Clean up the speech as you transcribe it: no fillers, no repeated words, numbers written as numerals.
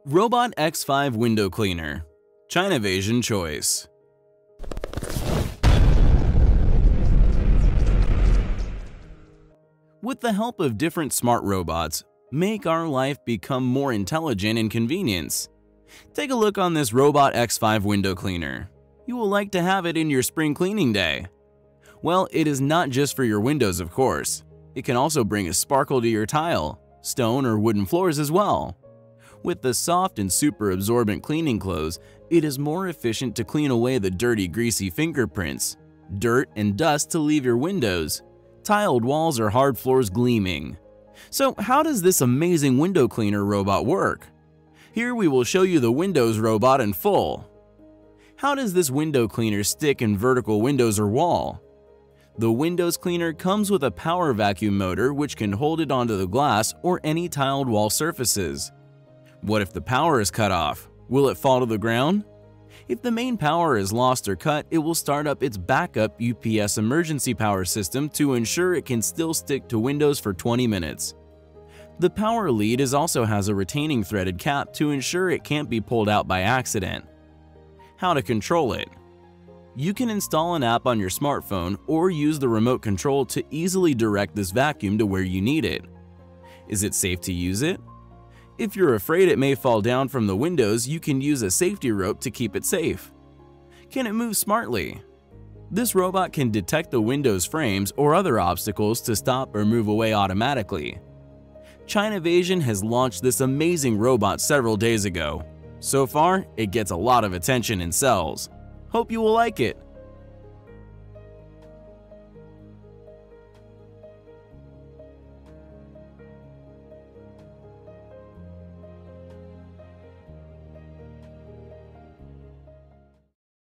Robot X5 Window Cleaner, Chinavasion choice. With the help of different smart robots, make our life become more intelligent and convenient. Take a look on this Robot X5 window cleaner. You will like to have it in your spring cleaning day. Well, it is not just for your windows, of course. It can also bring a sparkle to your tile, stone or wooden floors as well. With the soft and super absorbent cleaning clothes, it is more efficient to clean away the dirty, greasy fingerprints, dirt and dust to leave your windows, tiled walls or hard floors gleaming. So how does this amazing window cleaner robot work? Here we will show you the Windows robot in full. How does this window cleaner stick in vertical windows or wall? The Windows cleaner comes with a power vacuum motor which can hold it onto the glass or any tiled wall surfaces. What if the power is cut off? Will it fall to the ground? If the main power is lost or cut, it will start up its backup UPS emergency power system to ensure it can still stick to Windows for 20 minutes. The power lead also has a retaining threaded cap to ensure it can't be pulled out by accident. How to control it? You can install an app on your smartphone or use the remote control to easily direct this vacuum to where you need it. Is it safe to use it? If you're afraid it may fall down from the windows, you can use a safety rope to keep it safe. Can it move smartly? This robot can detect the window's frames or other obstacles to stop or move away automatically. Chinavasion has launched this amazing robot several days ago. So far, it gets a lot of attention and sells. Hope you will like it.